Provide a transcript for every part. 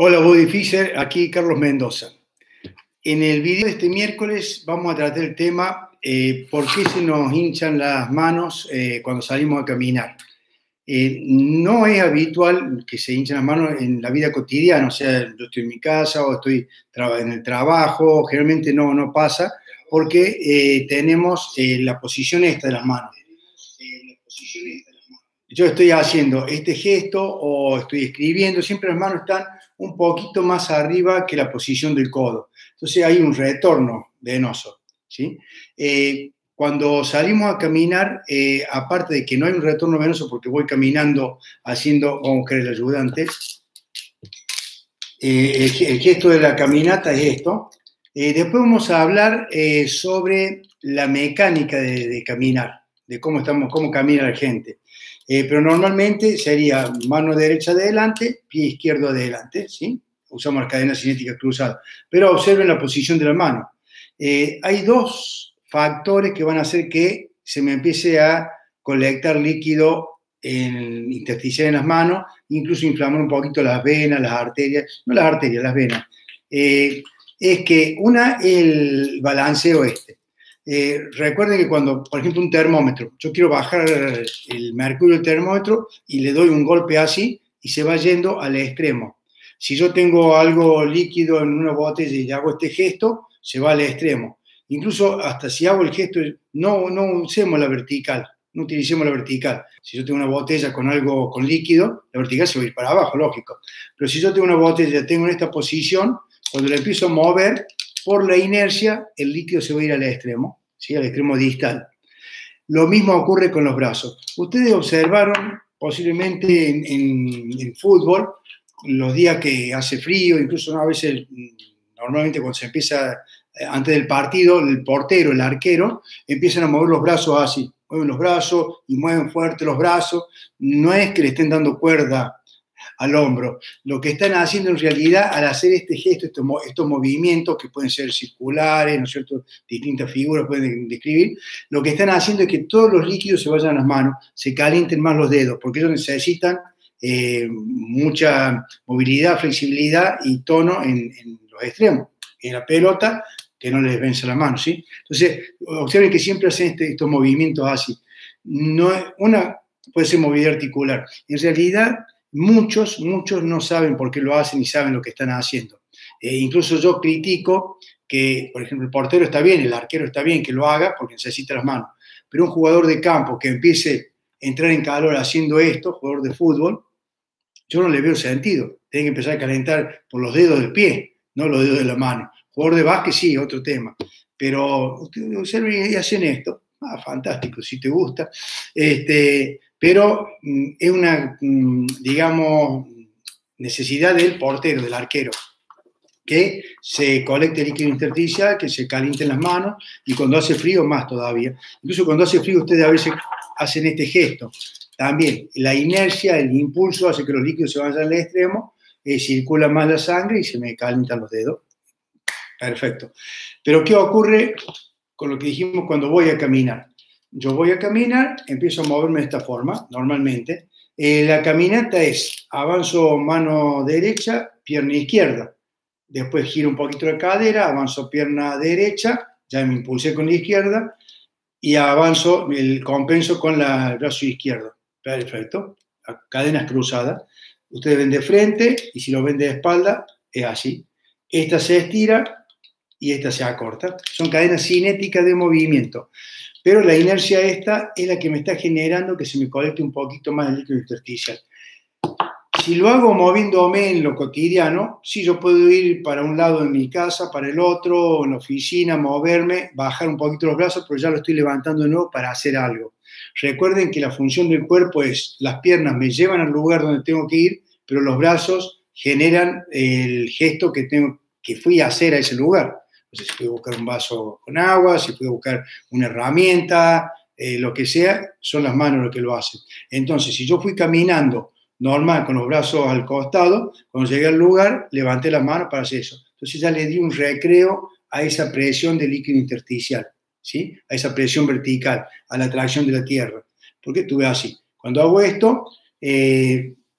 Hola Body Fisher, aquí Carlos Mendoza. En el video de este miércoles vamos a tratar el tema ¿por qué se nos hinchan las manos cuando salimos a caminar? No es habitual que se hinchen las manos en la vida cotidiana, o sea, yo estoy en mi casa o estoy en el trabajo, generalmente no pasa porque tenemos la posición esta de las manos. Yo estoy haciendo este gesto o estoy escribiendo, siempre las manos están un poquito más arriba que la posición del codo. Entonces hay un retorno venoso, ¿sí? Cuando salimos a caminar, aparte de que no hay un retorno venoso porque voy caminando haciendo, como que el ayudante, el gesto de la caminata es esto. Después vamos a hablar sobre la mecánica de caminar, de cómo camina la gente. Pero normalmente sería mano derecha de adelante, pie izquierdo de adelante, ¿sí? Usamos las cadenas cinéticas cruzadas. Pero observen la posición de la mano. Hay dos factores que van a hacer que se me empiece a colectar líquido intersticial en las manos, incluso inflamar un poquito las venas, las arterias, no las arterias, las venas. Es que una es el balanceo este. Recuerden que cuando, por ejemplo, un termómetro, yo quiero bajar el mercurio del termómetro y le doy un golpe así y se va yendo al extremo. Si yo tengo algo líquido en una botella y hago este gesto, se va al extremo. Incluso hasta si hago el gesto, no usemos la vertical, no utilicemos la vertical. Si yo tengo una botella con algo con líquido, la vertical se va a ir para abajo, lógico. Pero si yo tengo una botella, tengo en esta posición, cuando la empiezo a mover, por la inercia, el líquido se va a ir al extremo, ¿sí? Al extremo distal. Lo mismo ocurre con los brazos. Ustedes observaron posiblemente en fútbol, los días que hace frío, incluso a veces, normalmente cuando se empieza, antes del partido, el portero, el arquero, empiezan a mover los brazos así. Mueven los brazos y mueven fuerte los brazos. No es que le estén dando cuerda al hombro. Lo que están haciendo en realidad al hacer este gesto, estos movimientos que pueden ser circulares, ¿no es cierto? Distintas figuras pueden describir, lo que están haciendo es que todos los líquidos se vayan a las manos, se calienten más los dedos, porque ellos necesitan mucha movilidad, flexibilidad y tono en los extremos. En la pelota, que no les vence la mano, ¿sí? Entonces, observen que siempre hacen estos movimientos así. Una puede ser movilidad articular. En realidad, muchos no saben por qué lo hacen y saben lo que están haciendo. Incluso yo critico que, por ejemplo, el portero está bien, el arquero está bien que lo haga porque necesita las manos, pero un jugador de campo que empiece a entrar en calor haciendo esto, jugador de fútbol, yo no le veo sentido. Tiene que empezar a calentar por los dedos del pie, no los dedos de la mano. Jugador de básquet, sí, otro tema. Pero ustedes observen y hacen esto. Fantástico, si te gusta. Pero es una, digamos, necesidad del portero, del arquero, que se colecte líquido intersticial, que se calienten las manos, y cuando hace frío, más todavía. Incluso cuando hace frío, ustedes a veces hacen este gesto. También la inercia, el impulso hace que los líquidos se vayan al extremo, circula más la sangre y se me calientan los dedos. Perfecto. Pero ¿qué ocurre con lo que dijimos cuando voy a caminar? Yo voy a caminar, empiezo a moverme de esta forma, normalmente. La caminata es, avanzo mano derecha, pierna izquierda. Después giro un poquito la cadera, avanzo pierna derecha, ya me impulsé con la izquierda, y avanzo, compenso con el brazo izquierdo. Perfecto. Cadenas cruzadas. Ustedes ven de frente, y si lo ven de espalda, es así. Esta se estira y esta se acorta. Son cadenas cinéticas de movimiento. Pero la inercia esta es la que me está generando que se me colecte un poquito más el líquido intersticial. Si lo hago moviéndome en lo cotidiano, sí, yo puedo ir para un lado de mi casa, para el otro, en la oficina, moverme, bajar un poquito los brazos, pero ya lo estoy levantando de nuevo para hacer algo. Recuerden que la función del cuerpo es, las piernas me llevan al lugar donde tengo que ir, pero los brazos generan el gesto que fui a hacer a ese lugar. Entonces, si fui a buscar un vaso con agua, si fui a buscar una herramienta, lo que sea, son las manos lo que lo hacen. Entonces, si yo fui caminando normal, con los brazos al costado, cuando llegué al lugar, levanté las manos para hacer eso. Entonces ya le di un recreo a esa presión de líquido intersticial, ¿sí? A esa presión vertical, a la atracción de la tierra. Porque estuve así. Cuando hago esto,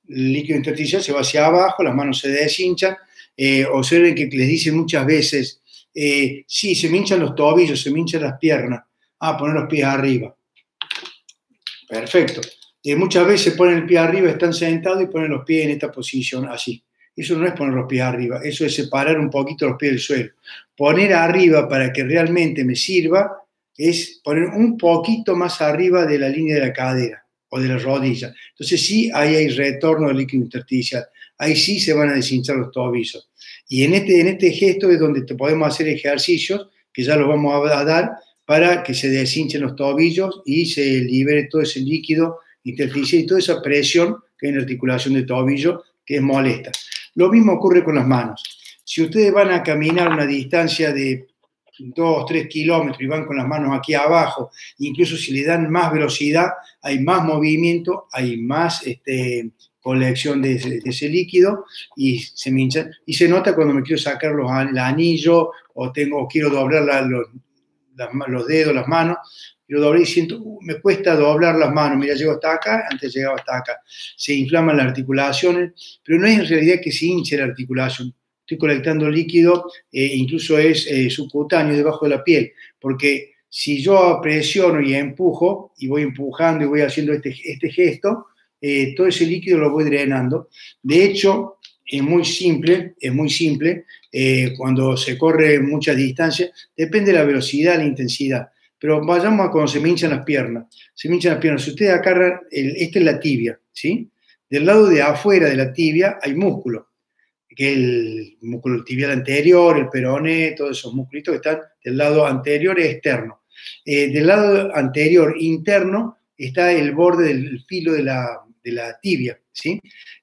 el líquido intersticial se va hacia abajo, las manos se deshinchan. Observen que les dicen muchas veces, sí, se me hinchan los tobillos, se me hinchan las piernas. Poner los pies arriba. Perfecto. Muchas veces ponen el pie arriba, están sentados y ponen los pies en esta posición, así. Eso no es poner los pies arriba, eso es separar un poquito los pies del suelo. Poner arriba para que realmente me sirva es poner un poquito más arriba de la línea de la cadera o de la rodilla. Entonces sí, ahí hay retorno del líquido intersticial. Ahí sí se van a deshinchar los tobillos. Y en este gesto es donde podemos hacer ejercicios, que ya los vamos a dar, para que se deshinchen los tobillos y se libere todo ese líquido intersticial y toda esa presión que hay en la articulación del tobillo, que es molesta. Lo mismo ocurre con las manos. Si ustedes van a caminar una distancia de 2, 3 kilómetros y van con las manos aquí abajo, incluso si le dan más velocidad, hay más movimiento, hay más colección de ese líquido y se me hinchan. Y se nota cuando me quiero sacar el anillo o quiero doblar los dedos, las manos, quiero doblar y siento, me cuesta doblar las manos. Mira, llego hasta acá, antes llegaba hasta acá. Se inflaman las articulaciones, pero no es en realidad que se hinche la articulación. Estoy colectando líquido, incluso es subcutáneo, debajo de la piel, porque si yo presiono y empujo, y voy empujando y voy haciendo este gesto, todo ese líquido lo voy drenando. De hecho, es muy simple, cuando se corre muchas distancias, depende de la velocidad, la intensidad, pero vayamos a cuando se me hinchan las piernas. Se me hinchan las piernas, si ustedes agarran, esta es la tibia, ¿sí? Del lado de afuera de la tibia hay músculo, que es el músculo tibial anterior, el peroné, todos esos musculitos que están del lado anterior externo. Del lado anterior interno está el borde del filo de la tibia, ¿sí?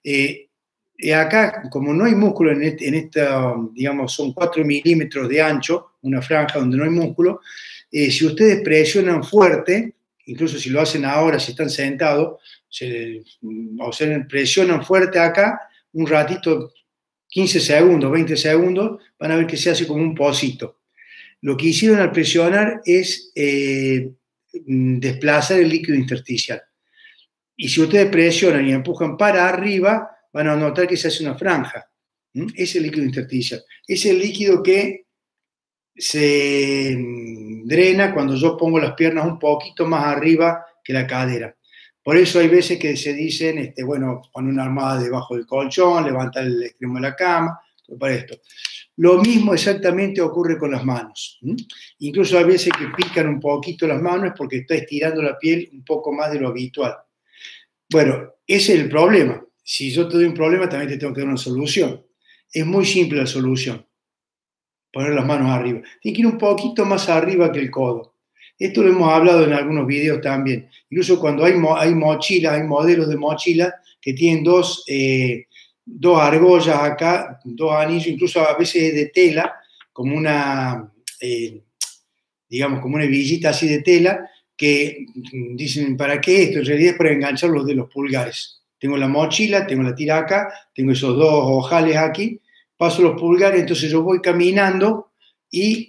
Acá, como no hay músculo en esta, digamos, son 4 milímetros de ancho, una franja donde no hay músculo, si ustedes presionan fuerte, incluso si lo hacen ahora, si están sentados, presionan fuerte acá, un ratito, 15 segundos, 20 segundos, van a ver que se hace como un pocito. Lo que hicieron al presionar es desplazar el líquido intersticial. Y si ustedes presionan y empujan para arriba, van a notar que se hace una franja. Ese es el líquido intersticial. Es el líquido que se drena cuando yo pongo las piernas un poquito más arriba que la cadera. Por eso hay veces que se dicen, bueno, pon una almohada debajo del colchón, levanta el extremo de la cama, para esto. Lo mismo exactamente ocurre con las manos. Incluso hay veces que pican un poquito las manos porque está estirando la piel un poco más de lo habitual. Bueno, ese es el problema. Si yo te doy un problema, también te tengo que dar una solución. Es muy simple la solución. Poner las manos arriba. Tiene que ir un poquito más arriba que el codo. Esto lo hemos hablado en algunos videos también. Incluso cuando hay mochilas, hay modelos de mochilas que tienen dos argollas acá, 2 anillos, incluso a veces es de tela, como una, digamos, como una hebillita así de tela, que dicen, ¿para qué esto? En realidad es para enganchar los de los pulgares. Tengo la mochila, tengo la tira acá, tengo esos 2 ojales aquí, paso los pulgares, entonces yo voy caminando y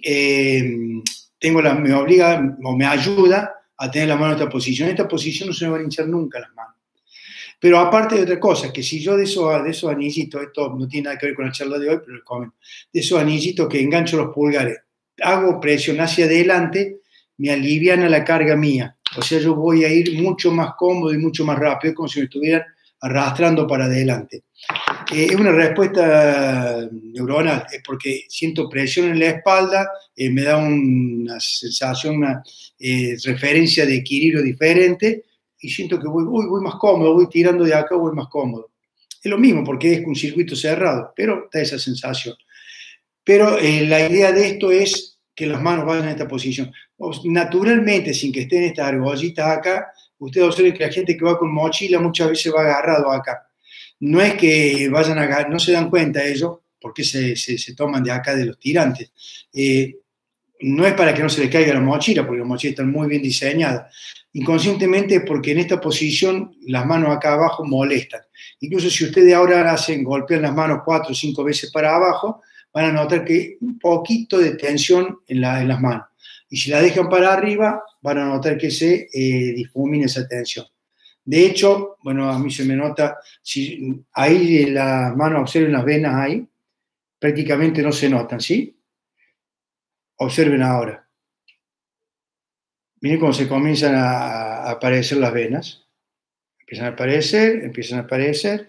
me obliga o me ayuda a tener la mano en esta posición. En esta posición no se me van a hinchar nunca las manos. Pero aparte de otra cosa, que si yo de esos anillitos, esto no tiene nada que ver con la charla de hoy, pero les comento, de esos anillitos que engancho los pulgares, hago presión hacia adelante, me aliviana la carga mía. O sea, yo voy a ir mucho más cómodo y mucho más rápido, como si me estuvieran arrastrando para adelante. Es una respuesta neuronal, es porque siento presión en la espalda, me da una sensación, una referencia de equilibrio diferente, y siento que voy más cómodo, voy tirando de acá, voy más cómodo. Es lo mismo porque es un circuito cerrado, pero da esa sensación. Pero la idea de esto es que las manos vayan en esta posición. Naturalmente, sin que estén estas argollitas acá, ustedes observen que la gente que va con mochila muchas veces va agarrado acá. No es que vayan a agarrar, no se dan cuenta ellos, porque se toman de acá de los tirantes. No es para que no se les caiga la mochila, porque las mochilas están muy bien diseñadas. Inconscientemente es porque en esta posición las manos acá abajo molestan. Incluso si ustedes ahora golpean las manos 4 o 5 veces para abajo, van a notar que hay un poquito de tensión en las manos. Y si la dejan para arriba, van a notar que se difumina esa tensión. De hecho, bueno, a mí se me nota, si ahí en la mano observen las venas ahí, prácticamente no se notan, ¿sí? Observen ahora. Miren cómo se comienzan a aparecer las venas. Empiezan a aparecer, empiezan a aparecer.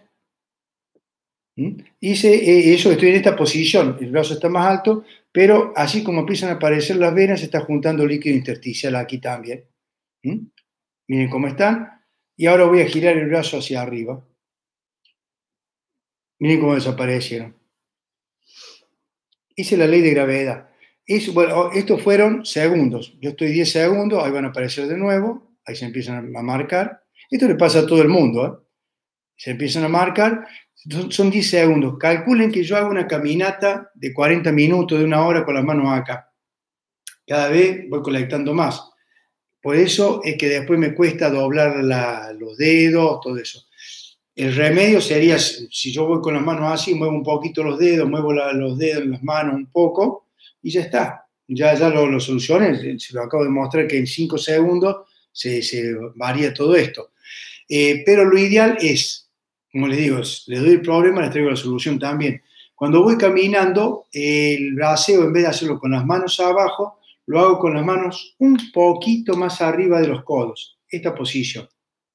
Y eso, estoy en esta posición, el brazo está más alto, pero así como empiezan a aparecer las venas, se está juntando líquido intersticial aquí también. Miren cómo están. Y ahora voy a girar el brazo hacia arriba. Miren cómo desaparecieron. Esa es la ley de gravedad. Bueno, estos fueron segundos. Yo estoy 10 segundos, ahí van a aparecer de nuevo, ahí se empiezan a marcar. Esto le pasa a todo el mundo, ¿eh? Se empiezan a marcar, son 10 segundos. Calculen que yo hago una caminata de 40 minutos, de una hora con las manos acá. Cada vez voy colectando más. Por eso es que después me cuesta doblar los dedos, todo eso. El remedio sería, si yo voy con las manos así, muevo un poquito los dedos, muevo los dedos en las manos un poco, y ya está. Ya lo solucioné, se lo acabo de mostrar que en 5 segundos se varía todo esto. Pero lo ideal es, como les digo, les doy el problema, les traigo la solución también. Cuando voy caminando, el braceo, en vez de hacerlo con las manos abajo, lo hago con las manos un poquito más arriba de los codos. Esta posición.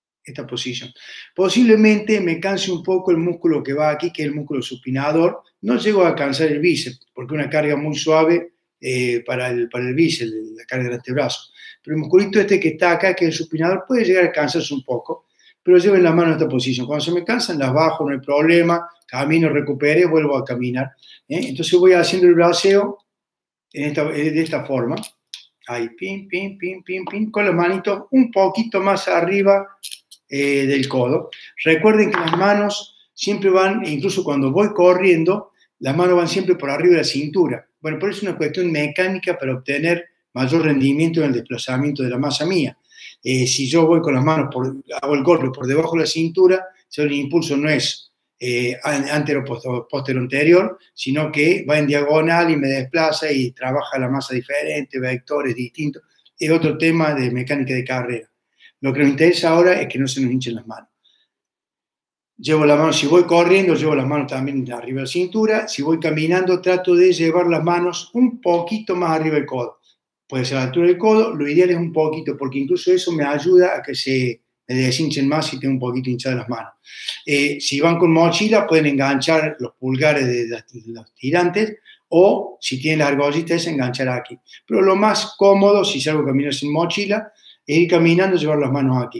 Posiblemente me canse un poco el músculo que va aquí, que es el músculo supinador. No llego a cansar el bíceps, porque es una carga muy suave para el bíceps, la carga del antebrazo. Pero el musculito este que está acá, que es el supinador, puede llegar a cansarse un poco, pero llevo en la mano esta posición. Cuando se me cansan, las bajo, no hay problema, camino, recupere, vuelvo a caminar. Entonces voy haciendo el braceo de esta forma. Ahí, pim, pim, pim, pim, pim, con las manitos un poquito más arriba del codo. Recuerden que las manos siempre van, incluso cuando voy corriendo, las manos van siempre por arriba de la cintura. Bueno, por eso es una cuestión mecánica para obtener mayor rendimiento en el desplazamiento de la masa mía. Si yo voy con las manos, hago el golpe por debajo de la cintura, el impulso no es antero-posterior anterior, sino que va en diagonal y me desplaza y trabaja la masa diferente, vectores distintos. Es otro tema de mecánica de carrera. Lo que nos interesa ahora es que no se nos hinchen las manos. Llevo la mano, si voy corriendo, llevo las manos también arriba de la cintura. Si voy caminando, trato de llevar las manos un poquito más arriba del codo. Puede ser a la altura del codo, lo ideal es un poquito, porque incluso eso me ayuda a que se me deshinchen más si tengo un poquito hinchadas las manos. Si van con mochila, pueden enganchar los pulgares de los tirantes, o si tienen la argollita, es enganchar aquí. Pero lo más cómodo, si salgo a caminar sin mochila, es ir caminando y llevar las manos aquí.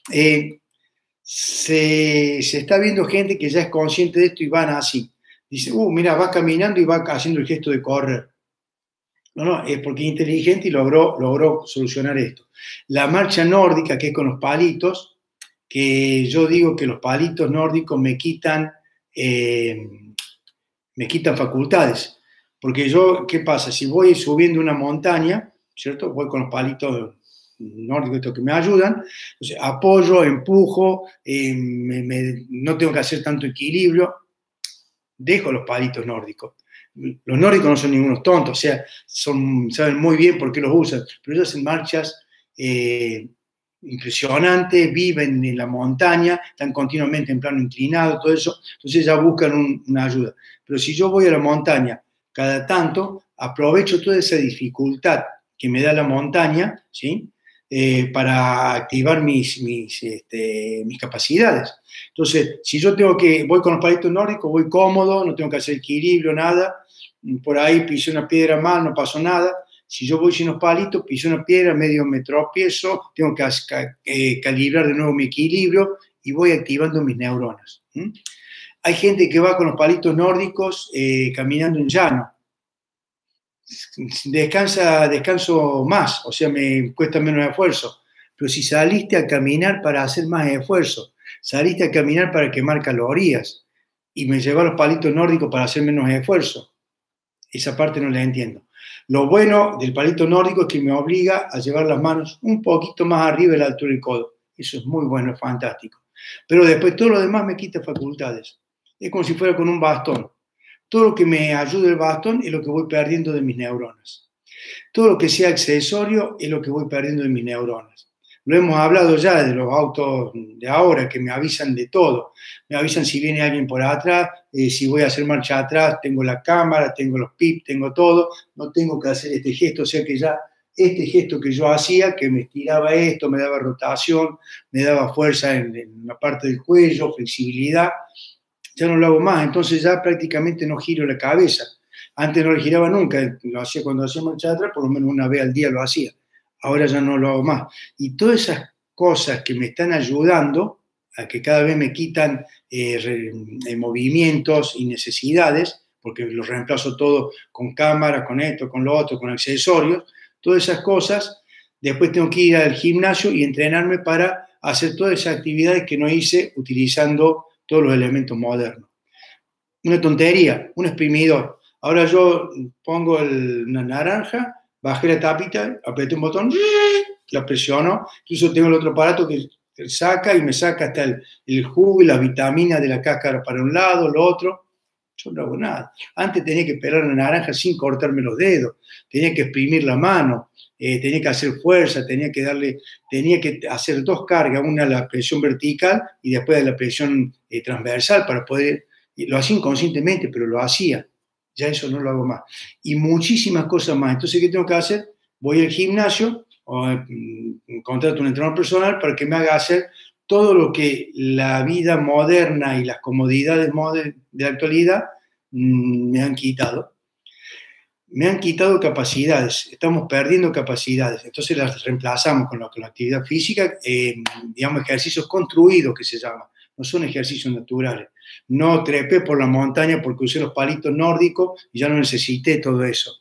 Se está viendo gente que ya es consciente de esto y van así. Dice, mira, va caminando y va haciendo el gesto de correr. No, es porque es inteligente y logró solucionar esto. La marcha nórdica, que es con los palitos, que yo digo que los palitos nórdicos me quitan facultades. Porque yo, ¿qué pasa? Si voy subiendo una montaña, ¿cierto? Voy con los palitos nórdicos estos que me ayudan, entonces apoyo, empujo, no tengo que hacer tanto equilibrio, dejo los palitos nórdicos. Los nórdicos no son ningunos tontos, o sea, saben muy bien por qué los usan, pero ellos hacen marchas impresionantes, viven en la montaña, están continuamente en plano inclinado, todo eso, entonces ya buscan una ayuda. Pero si yo voy a la montaña cada tanto, aprovecho toda esa dificultad que me da la montaña, ¿sí? Para activar mis capacidades. Entonces, si yo voy con los palitos nórdicos, voy cómodo, no tengo que hacer equilibrio, nada, por ahí pisé una piedra mal, no pasó nada. Si yo voy sin los palitos, piso una piedra, medio me tropiezo, tengo que calibrar de nuevo mi equilibrio y voy activando mis neuronas. Hay gente que va con los palitos nórdicos caminando en llano. Descanso más, o sea, me cuesta menos esfuerzo. Pero si saliste a caminar para hacer más esfuerzo, saliste a caminar para quemar calorías y me lleva los palitos nórdicos para hacer menos esfuerzo, esa parte no la entiendo. Lo bueno del palito nórdico es que me obliga a llevar las manos un poquito más arriba de la altura del codo. Eso es muy bueno, es fantástico. Pero después todo lo demás me quita facultades. Es como si fuera con un bastón. Todo lo que me ayuda el bastón es lo que voy perdiendo de mis neuronas. Todo lo que sea accesorio es lo que voy perdiendo de mis neuronas. Lo hemos hablado ya de los autos de ahora, que me avisan de todo. Me avisan si viene alguien por atrás, si voy a hacer marcha atrás, tengo la cámara, tengo los pips, tengo todo, no tengo que hacer este gesto, o sea que ya este gesto que yo hacía, que me estiraba esto, me daba rotación, me daba fuerza en la parte del cuello, flexibilidad, ya no lo hago más, entonces ya prácticamente no giro la cabeza. Antes no lo giraba nunca, lo hacía cuando hacía marcha atrás, por lo menos una vez al día lo hacía. Ahora ya no lo hago más. Y todas esas cosas que me están ayudando a que cada vez me quitan movimientos y necesidades, porque los reemplazo todo con cámara, con esto, con lo otro, con accesorios, todas esas cosas, después tengo que ir al gimnasio y entrenarme para hacer todas esas actividades que no hice utilizando todos los elementos modernos. Una tontería, un exprimidor. Ahora yo pongo una naranja, bajé la tapita, apreté un botón, la presiono, incluso tengo el otro aparato que saca y me saca hasta el jugo y las vitaminas de la cáscara para un lado, lo otro. Yo no hago nada. Antes tenía que pelar una naranja sin cortarme los dedos, tenía que exprimir la mano, tenía que hacer fuerza, tenía que hacer dos cargas, una a la presión vertical y después a la presión transversal para poder, lo hacía inconscientemente, pero lo hacía. Ya eso no lo hago más. Y muchísimas cosas más. Entonces, ¿qué tengo que hacer? Voy al gimnasio o contrato un entrenador personal para que me haga hacer todo lo que la vida moderna y las comodidades de la actualidad me han quitado. Me han quitado capacidades, estamos perdiendo capacidades, entonces las reemplazamos con la actividad física, digamos ejercicios construidos que se llaman, no son ejercicios naturales. No trepé por la montaña porque usé los palitos nórdicos y ya no necesité todo eso.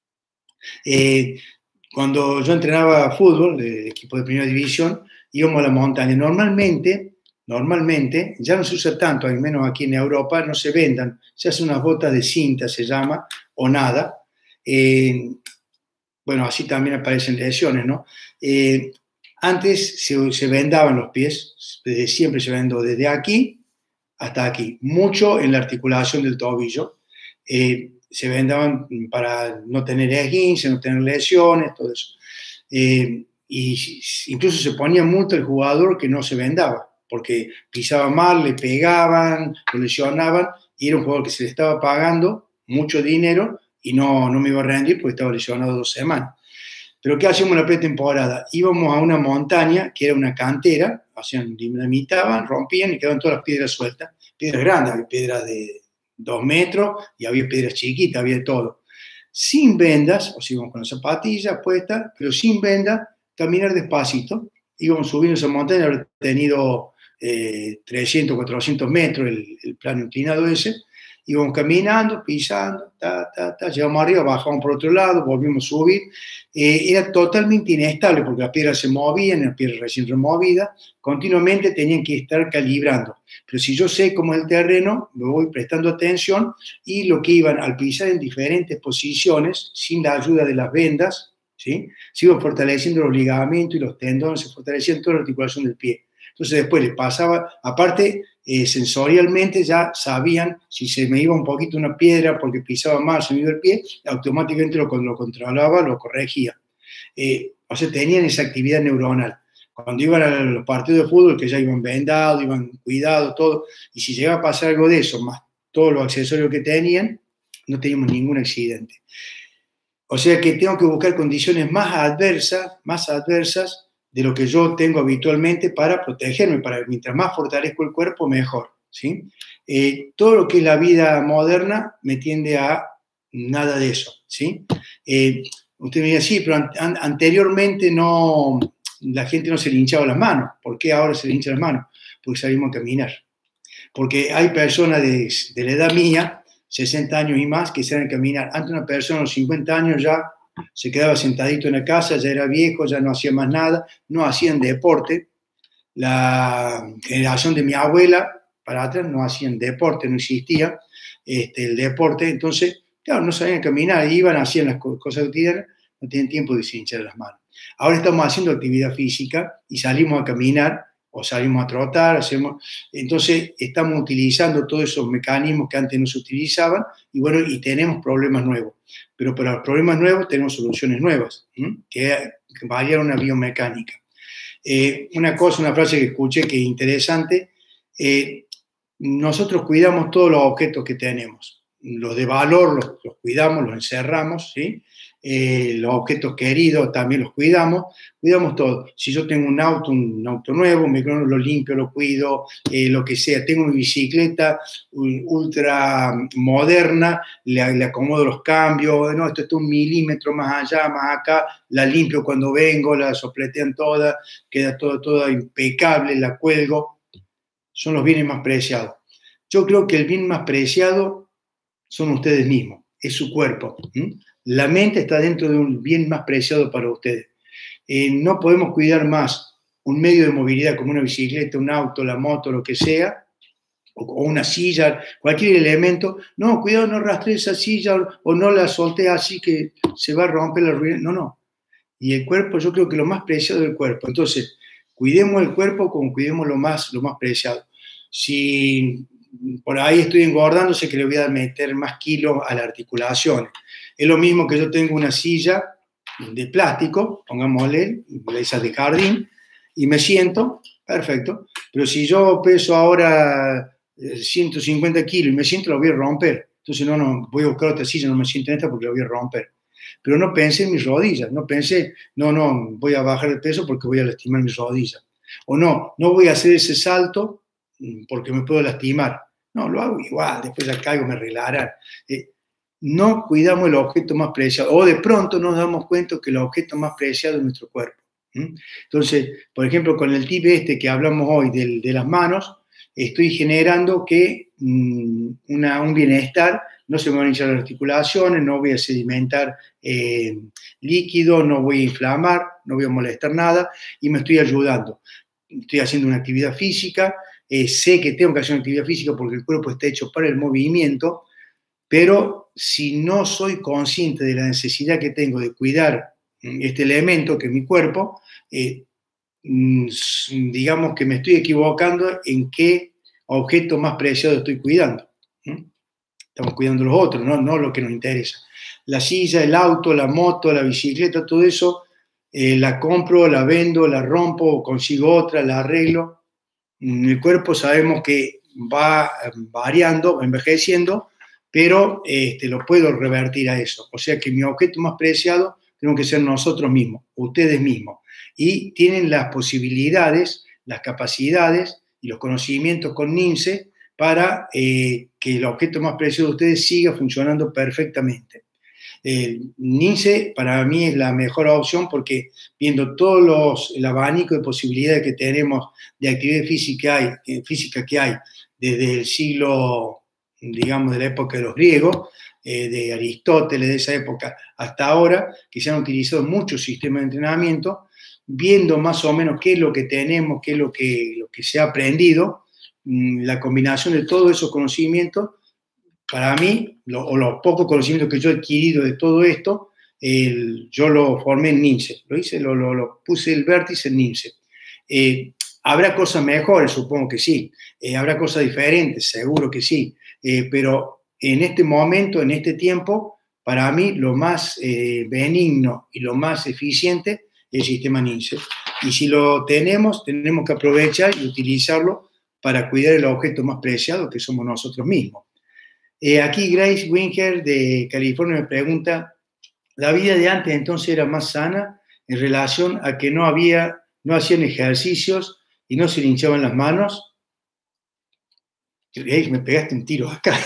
Cuando yo entrenaba fútbol, de equipo de primera división, íbamos a la montaña. Normalmente, ya no se usa tanto, al menos aquí en Europa, no se vendan. Se hacen unas botas de cinta, se llama, o nada. Bueno, así también aparecen lesiones, ¿no? Antes se vendaban los pies, desde siempre se vendó desde aquí hasta aquí, mucho en la articulación del tobillo. Se vendaban para no tener esguince, no tener lesiones, todo eso. Y incluso se ponía multa al jugador que no se vendaba, porque pisaba mal, le pegaban, lo lesionaban, y era un jugador que se le estaba pagando mucho dinero y no me iba a rendir porque estaba lesionado 2 semanas. Pero ¿qué hacíamos en la pretemporada? Íbamos a una montaña que era una cantera, hacían, dinamitaban, rompían y quedaban todas las piedras sueltas. Piedras grandes, había piedras de 2 metros y había piedras chiquitas, había de todo. Sin vendas, o sea, íbamos con las zapatillas puestas, pero sin vendas, caminar despacito. Íbamos subiendo esa montaña, habría tenido 300, 400 metros el plano inclinado ese. Íbamos caminando, pisando, llegamos arriba, bajamos por otro lado, volvimos a subir. Era totalmente inestable porque las piedras se movían, las piedras recién removidas, continuamente tenían que estar calibrando. Pero si yo sé cómo es el terreno, me voy prestando atención y lo que iban al pisar en diferentes posiciones, sin la ayuda de las vendas, ¿sí? Se iban fortaleciendo los ligamentos y los tendones, se fortalecían toda la articulación del pie. Entonces después les pasaba, aparte, sensorialmente ya sabían si se me iba un poquito una piedra porque pisaba mal, se me iba el pie, automáticamente lo controlaba, lo corregía. O sea, tenían esa actividad neuronal. Cuando iban a los partidos de fútbol, que ya iban vendados, iban cuidados, todo, y si llegaba a pasar algo de eso, más todos los accesorios que tenían, no teníamos ningún accidente. O sea que tengo que buscar condiciones más adversas de lo que yo tengo habitualmente para protegerme, mientras más fortalezco el cuerpo, mejor, ¿sí? Todo lo que es la vida moderna me tiende a nada de eso, ¿sí? Usted me dice, sí, pero anteriormente la gente no se le hinchaba las manos. ¿Por qué ahora se le hinchan las manos? Porque salimos a caminar. Porque hay personas de la edad mía, 60 años y más, que salen a caminar. Antes una persona a los 50 años ya se quedaba sentadito en la casa, ya era viejo, ya no hacía más nada, no hacían deporte. La generación de mi abuela para atrás no hacían deporte, no existía el deporte, entonces, claro, no sabían caminar, iban, hacían las cosas cotidianas, no tenían tiempo de hinchar las manos. Ahora estamos haciendo actividad física y salimos a caminar o salimos a trotar, entonces estamos utilizando todos esos mecanismos que antes no se utilizaban y bueno, y tenemos problemas nuevos. Pero para los problemas nuevos tenemos soluciones nuevas, que variar una biomecánica. Una frase que escuché que es interesante, nosotros cuidamos todos los objetos que tenemos. Los de valor los cuidamos, los encerramos, ¿sí? Los objetos queridos también los cuidamos todo. Si yo tengo un auto nuevo, lo limpio, lo cuido, lo que sea. Tengo una bicicleta ultra moderna, le acomodo los cambios, no, esto está 1 milímetro más allá, más acá, la limpio cuando vengo, la sopletean toda, queda toda impecable, la cuelgo. Son los bienes más preciados. Yo creo que el bien más preciado son ustedes mismos, es su cuerpo. La mente está dentro de un bien más preciado para ustedes. No podemos cuidar más un medio de movilidad como una bicicleta, un auto, la moto, lo que sea, o una silla, cualquier elemento. No, cuidado, no rastree esa silla o no la solté así que se va a romper la ruina. No. Y el cuerpo, yo creo que lo más preciado es el cuerpo. Entonces, cuidemos el cuerpo como cuidemos lo más preciado. Si por ahí estoy engordando, sé que le voy a meter más kilos a las articulaciones. Es lo mismo que yo tengo una silla de plástico, pongámosle, esas de jardín, y me siento, perfecto, pero si yo peso ahora 150 kilos y me siento, la voy a romper. Entonces, no, voy a buscar otra silla, no me siento en esta porque la voy a romper. Pero no pensé en mis rodillas, no pensé, no, voy a bajar de peso porque voy a lastimar mis rodillas. O no voy a hacer ese salto porque me puedo lastimar. No, lo hago igual, después ya caigo, me arreglarán. No cuidamos el objeto más preciado, o de pronto nos damos cuenta que el objeto más preciado es nuestro cuerpo. Entonces, por ejemplo, con el tip que hablamos hoy de las manos, estoy generando que un bienestar, no se me van a hinchar las articulaciones, no voy a sedimentar líquido, no voy a inflamar, no voy a molestar nada, y me estoy ayudando. Estoy haciendo una actividad física, sé que tengo que hacer una actividad física porque el cuerpo está hecho para el movimiento, pero si no soy consciente de la necesidad que tengo de cuidar este elemento que es mi cuerpo, digamos que me estoy equivocando en qué objeto más preciado estoy cuidando. Estamos cuidando los otros, no lo que nos interesa. La silla, el auto, la moto, la bicicleta, todo eso, la compro, la vendo, la rompo, consigo otra, la arreglo. El cuerpo sabemos que va variando, va envejeciendo, pero lo puedo revertir a eso. O sea que mi objeto más preciado tenemos que ser nosotros mismos, ustedes mismos. Y tienen las posibilidades, las capacidades y los conocimientos con NINSE para que el objeto más preciado de ustedes siga funcionando perfectamente. NINSE para mí es la mejor opción porque viendo el abanico de posibilidades que tenemos de actividad física que hay desde el siglo, digamos, de la época de los griegos, de Aristóteles, de esa época hasta ahora, que se han utilizado muchos sistemas de entrenamiento, viendo más o menos qué es lo que tenemos, qué es lo que se ha aprendido, la combinación de todos esos conocimientos, para mí, los pocos conocimientos que yo he adquirido de todo esto, yo lo formé en NINSE, lo puse el vértice en NINSE. ¿Habrá cosas mejores? Supongo que sí. ¿Habrá cosas diferentes? Seguro que sí. Pero en este momento, en este tiempo, para mí lo más benigno y lo más eficiente es el sistema NINSE. Y si lo tenemos que aprovechar y utilizarlo para cuidar el objeto más preciado que somos nosotros mismos. Aquí Grace Winger de California me pregunta, ¿la vida de antes entonces era más sana en relación a que no hacían ejercicios y no se le hinchaban las manos? Grace, me pegaste un tiro acá.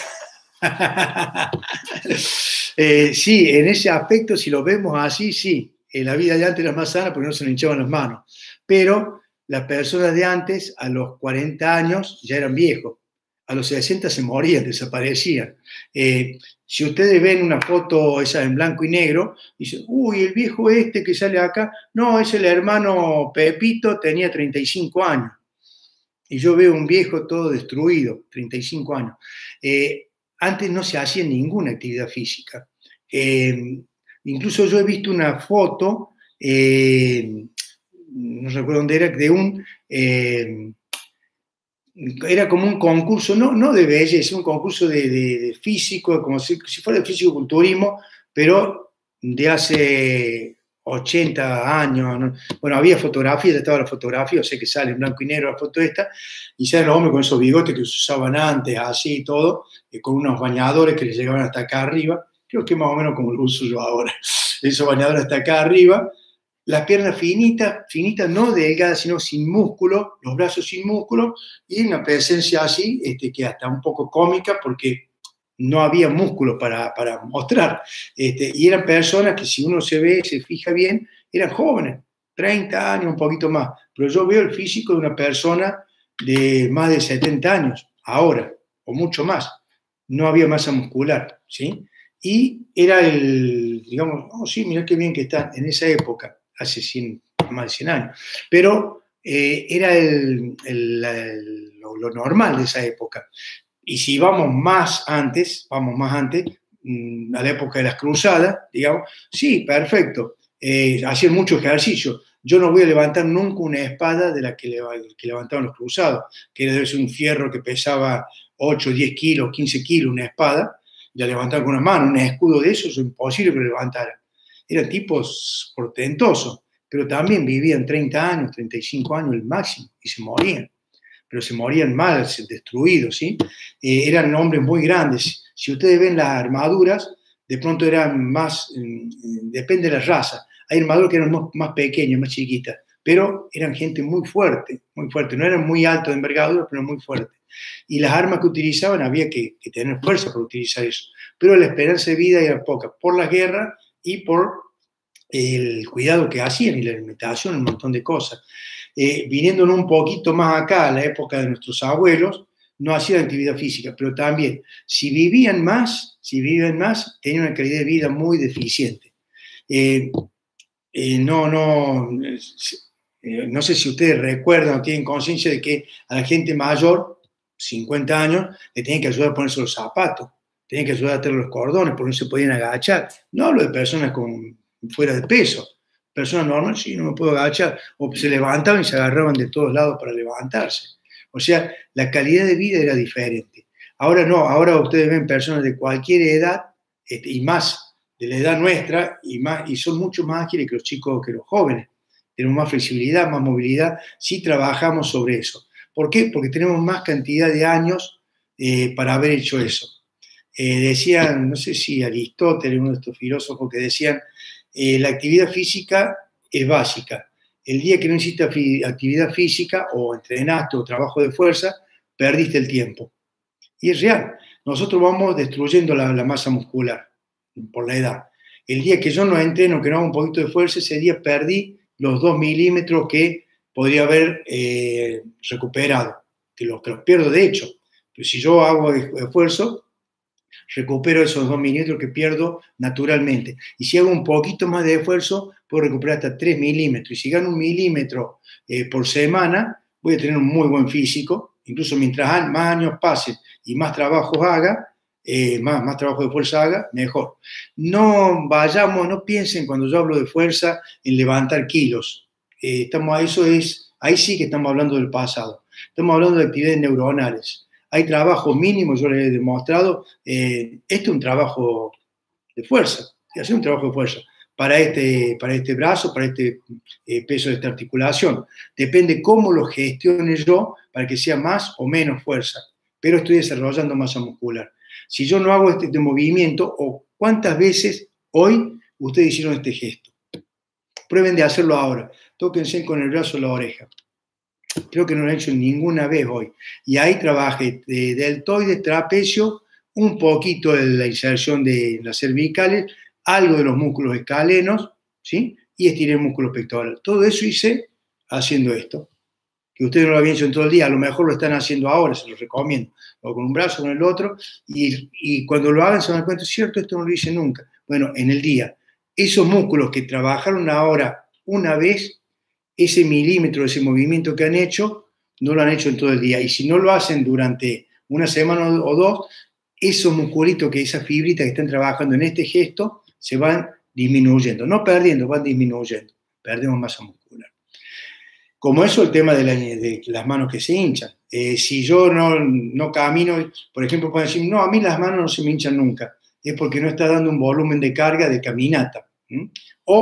Sí, en ese aspecto, si lo vemos así, sí, la vida de antes era más sana porque no se le hinchaban las manos. Pero las personas de antes, a los 40 años, ya eran viejos. A los 60 se morían, desaparecían. Si ustedes ven una foto esa en blanco y negro, dicen, uy, el viejo que sale acá, no, es el hermano Pepito, tenía 35 años. Y yo veo un viejo todo destruido, 35 años. Antes no se hacía ninguna actividad física. Incluso yo he visto una foto, no recuerdo dónde era, era como un concurso, no de belleza, un concurso de físico, como si fuera de físico-culturismo, pero de hace 80 años, ¿no? Bueno, había fotografías, estaba la fotografía, sé que sale en blanco y negro la foto esta, y salen los hombres con esos bigotes que se usaban antes, así y todo, con unos bañadores que les llegaban hasta acá arriba, creo que más o menos como lo uso yo ahora, esos bañadores hasta acá arriba, las piernas finitas, finitas no delgadas, sino sin músculo, los brazos sin músculo, y una presencia así, que hasta un poco cómica, porque no había músculo para mostrar. Y eran personas que si uno se fija bien, eran jóvenes, 30 años, un poquito más. Pero yo veo el físico de una persona de más de 70 años, ahora, o mucho más. No había masa muscular, ¿sí? Y era digamos, oh, sí, mirá qué bien que está en esa época, hace más de 100 años. Pero era lo normal de esa época. Y si vamos más antes, a la época de las cruzadas, digamos, sí, perfecto, hacían mucho ejercicio. Yo no voy a levantar nunca una espada de la que levantaban los cruzados, que debe ser un fierro que pesaba 8, 10 kilos, 15 kilos, una espada, y la levantaban con una mano, un escudo de eso es imposible que lo levantaran. Eran tipos portentosos, pero también vivían 30 años, 35 años el máximo, y se morían. Pero se morían mal, destruidos, ¿sí? Eran hombres muy grandes. Si ustedes ven las armaduras, de pronto eran más, depende de la raza. Hay armaduras que eran más pequeñas, más chiquitas, pero eran gente muy fuerte, muy fuerte. No eran muy altos de envergadura, pero muy fuertes. Y las armas que utilizaban había que tener fuerza para utilizar eso. Pero la esperanza de vida era poca, por la guerra y por el cuidado que hacían y la alimentación, un montón de cosas. Viniéndonos un poquito más acá, a la época de nuestros abuelos, no hacían actividad física, pero también, si vivían más, tenían una calidad de vida muy deficiente. No sé si ustedes recuerdan o tienen conciencia de que a la gente mayor, 50 años, le tenían que ayudar a ponerse los zapatos, tenían que ayudar a tener los cordones, porque no se podían agachar. No hablo de personas fuera de peso. Personas normales, sí, no me puedo agachar. O se levantaban y se agarraban de todos lados para levantarse. O sea, la calidad de vida era diferente. Ahora no, ahora ustedes ven personas de cualquier edad, y más de la edad nuestra, y son mucho más ágiles que los chicos, que los jóvenes. Tenemos más flexibilidad, más movilidad, sí trabajamos sobre eso. ¿Por qué? Porque tenemos más cantidad de años para haber hecho eso. Decían, no sé si Aristóteles, uno de estos filósofos, que decían, la actividad física es básica. El día que no hiciste actividad física o entrenaste o trabajo de fuerza, perdiste el tiempo. Y es real. Nosotros vamos destruyendo la masa muscular por la edad. El día que yo no entreno, que no hago un poquito de fuerza, ese día perdí los 2 milímetros que podría haber recuperado, que los pierdo de hecho. Pero si yo hago esfuerzo, recupero esos 2 milímetros que pierdo naturalmente. Y si hago un poquito más de esfuerzo, puedo recuperar hasta 3 milímetros. Y si gano 1 milímetro por semana, voy a tener un muy buen físico. Incluso mientras más años pasen y más trabajos haga, más trabajo de fuerza haga, mejor. No piensen cuando yo hablo de fuerza en levantar kilos. Ahí sí que estamos hablando del pasado. Estamos hablando de actividades neuronales. Hay trabajo mínimo, yo les he demostrado, este es un trabajo de fuerza, hacer un trabajo de fuerza para este brazo, para este peso de esta articulación. Depende cómo lo gestione yo para que sea más o menos fuerza, pero estoy desarrollando masa muscular. Si yo no hago este movimiento, o cuántas veces hoy ustedes hicieron este gesto, prueben de hacerlo ahora, tóquense con el brazo la oreja. Creo que no lo he hecho ninguna vez hoy. Y ahí trabajé deltoides, trapecio, un poquito de la inserción de las cervicales, algo de los músculos escalenos, ¿sí? Y estiré el músculo pectoral. Todo eso hice haciendo esto. Que ustedes no lo habían hecho en todo el día, a lo mejor lo están haciendo ahora, se los recomiendo. O con un brazo, con el otro, y cuando lo hagan se dan cuenta, es cierto, esto no lo hice nunca. Bueno, en el día, esos músculos que trabajaron ahora una vez, ese milímetro, ese movimiento que han hecho, no lo han hecho en todo el día. Y si no lo hacen durante una semana o dos, esos musculitos, esas fibritas que están trabajando en este gesto, se van disminuyendo. No perdiendo, van disminuyendo. Perdemos masa muscular. Como eso, el tema de las manos que se hinchan. Si yo no camino, por ejemplo, pueden decir, no, a mí las manos no se me hinchan nunca. Es porque no está dando un volumen de carga de caminata. O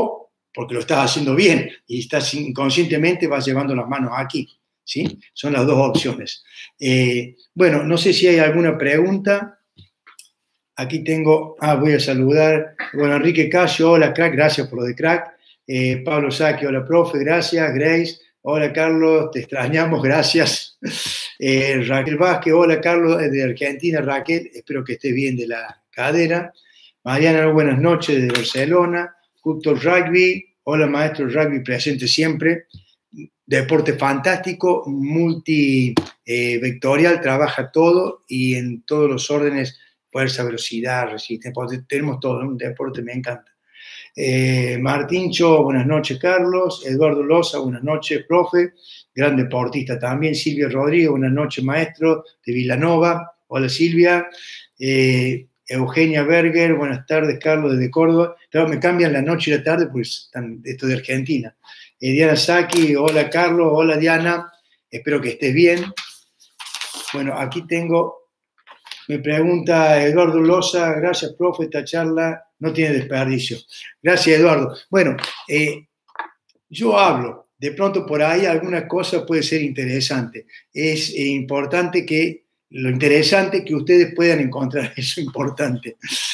porque lo estás haciendo bien y estás inconscientemente vas llevando las manos aquí, ¿sí? Son las dos opciones. Bueno, no sé si hay alguna pregunta. Aquí tengo, voy a saludar, bueno, Enrique Casio, hola crack, gracias por lo de crack. Pablo Saki, hola profe, gracias. Grace, hola Carlos, te extrañamos, gracias. Raquel Vázquez, hola Carlos, de Argentina, Raquel, espero que estés bien de la cadera. Mariana, buenas noches desde Barcelona. Cultor Rugby, hola maestro rugby, presente siempre. Deporte fantástico, multivectorial, trabaja todo y en todos los órdenes, fuerza, velocidad, resistencia, tenemos todo, un deporte, me encanta. Martín Cho, buenas noches Carlos. Eduardo Loza, buenas noches profe, gran deportista también. Silvia Rodríguez, buenas noches maestro de Vilanova, hola Silvia. Eugenia Berger, buenas tardes Carlos desde Córdoba. Claro, me cambian la noche y la tarde, pues esto de Argentina. Diana Saki, hola Carlos, hola Diana, espero que estés bien. Bueno, aquí tengo, me pregunta Eduardo Loza, gracias profe, esta charla no tiene desperdicio. Gracias Eduardo. Bueno, yo hablo, de pronto por ahí alguna cosa puede ser interesante. Es importante que, lo interesante que ustedes puedan encontrar, eso es importante.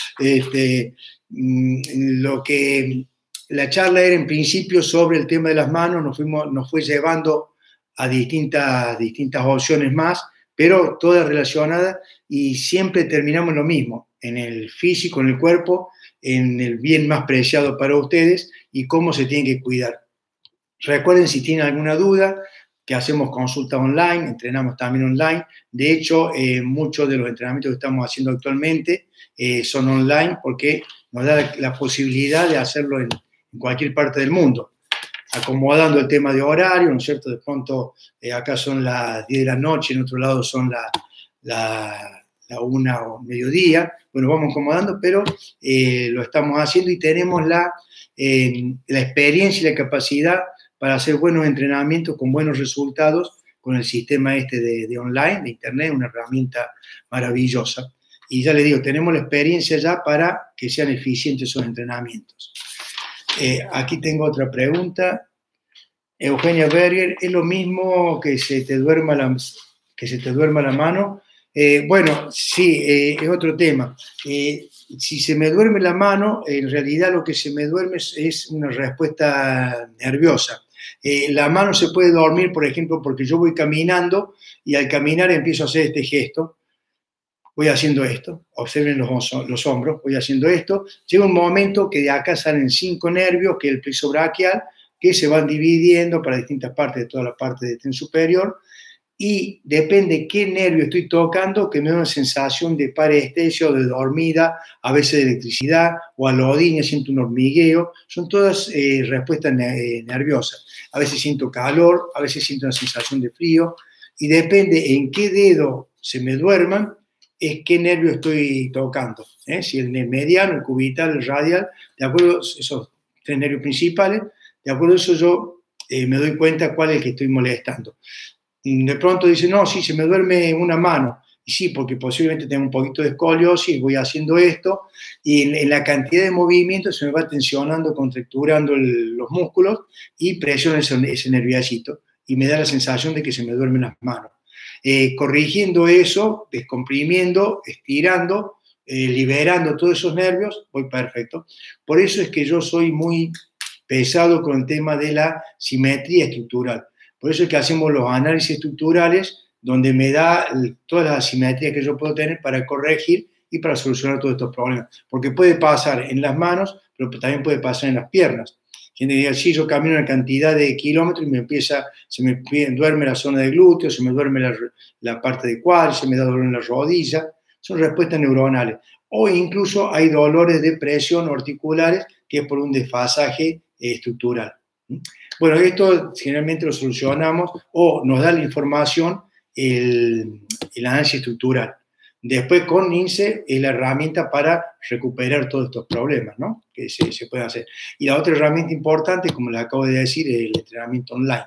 Lo que la charla era en principio sobre el tema de las manos, nos fue llevando a distintas opciones más, pero todas relacionadas y siempre terminamos lo mismo, en el físico, en el cuerpo, en el bien más preciado para ustedes y cómo se tienen que cuidar. Recuerden, si tienen alguna duda, que hacemos consultas online, entrenamos también online. De hecho, muchos de los entrenamientos que estamos haciendo actualmente son online porque nos da la posibilidad de hacerlo en cualquier parte del mundo, acomodando el tema de horario, ¿no es cierto? De pronto, acá son las 10 de la noche, en otro lado son la 1 o mediodía. Bueno, vamos acomodando, pero lo estamos haciendo y tenemos la experiencia y la capacidad para hacer buenos entrenamientos con buenos resultados con el sistema de online, de internet, una herramienta maravillosa. Y ya les digo, tenemos la experiencia ya para que sean eficientes esos entrenamientos. Aquí tengo otra pregunta. Eugenia Berger, ¿es lo mismo que se te duerma la mano? Bueno, sí, es otro tema. Si se me duerme la mano, en realidad lo que se me duerme es una respuesta nerviosa. La mano se puede dormir, por ejemplo, porque yo voy caminando y al caminar empiezo a hacer este gesto. Voy haciendo esto, observen los hombros, voy haciendo esto. Llega un momento que de acá salen 5 nervios, que es el plexo braquial, que se van dividiendo para distintas partes de toda la parte del tren superior, y depende qué nervio estoy tocando, que me da una sensación de parestesia o de dormida, a veces de electricidad, o alodinia, siento un hormigueo, son todas respuestas nerviosas. A veces siento calor, a veces siento una sensación de frío, y depende en qué dedo se me duerman, es qué nervio estoy tocando. Si el mediano, el cubital, el radial, de acuerdo a esos 3 nervios principales, de acuerdo a eso yo me doy cuenta cuál es el que estoy molestando. De pronto dice, no, sí, se me duerme una mano. Y sí, porque posiblemente tengo un poquito de escoliosis, voy haciendo esto, y en la cantidad de movimientos se me va tensionando, contracturando los músculos, y presiono ese nerviacito, y me da la sensación de que se me duermen las manos. Corrigiendo eso, descomprimiendo, estirando, liberando todos esos nervios, voy perfecto. Por eso es que yo soy muy pesado con el tema de la simetría estructural. Por eso es que hacemos los análisis estructurales, donde me da todas las asimetrías que yo puedo tener para corregir y para solucionar todos estos problemas. Porque puede pasar en las manos, pero también puede pasar en las piernas. Gente diga, sí, yo camino una cantidad de kilómetros y se me duerme la zona de glúteo, se me duerme la parte de cuádriceps, se me da dolor en la rodilla. Son respuestas neuronales. O incluso hay dolores de presión articulares que es por un desfasaje estructural. Bueno, esto generalmente lo solucionamos o nos da la información el análisis estructural. Después con INSEE es la herramienta para recuperar todos estos problemas, ¿no? Que se pueden hacer. Y la otra herramienta importante, como les acabo de decir, es el entrenamiento online.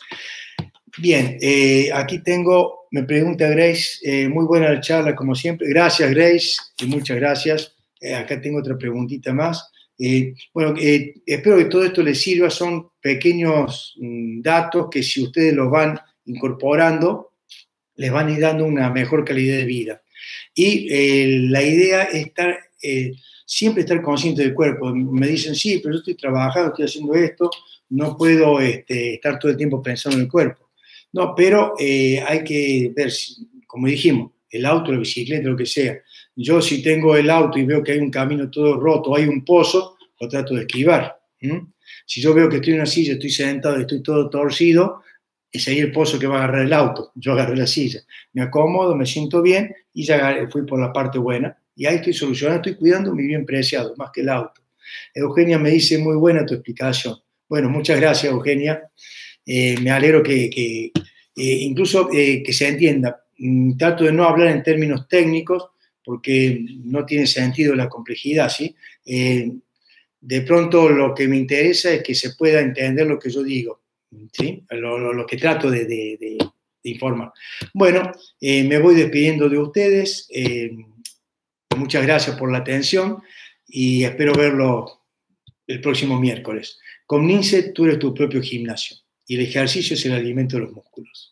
Bien, aquí tengo, me pregunta Grace, muy buena la charla como siempre. Gracias Grace, y muchas gracias. Acá tengo otra preguntita más. Bueno, espero que todo esto les sirva. Son pequeños datos que si ustedes los van incorporando, les van a ir dando una mejor calidad de vida. Y la idea es siempre estar consciente del cuerpo. Me dicen, sí, pero yo estoy trabajando, estoy haciendo esto, no puedo estar todo el tiempo pensando en el cuerpo. No, pero hay que ver, como dijimos, el auto, la bicicleta, lo que sea. Yo si tengo el auto y veo que hay un camino todo roto, hay un pozo, lo trato de esquivar. Si yo veo que estoy en una silla, estoy sentado y estoy todo torcido, es ahí el pozo que va a agarrar el auto. Yo agarré la silla, me acomodo, me siento bien y ya fui por la parte buena. Y ahí estoy solucionando, estoy cuidando mi bien preciado, más que el auto. Eugenia me dice, muy buena tu explicación. Bueno, muchas gracias, Eugenia. Me alegro que incluso que se entienda. Trato de no hablar en términos técnicos porque no tiene sentido la complejidad, ¿sí? De pronto lo que me interesa es que se pueda entender lo que yo digo, ¿sí? Lo que trato de informar. Bueno, me voy despidiendo de ustedes. Muchas gracias por la atención y espero verlo el próximo miércoles. Con Nince, tú eres tu propio gimnasio y el ejercicio es el alimento de los músculos.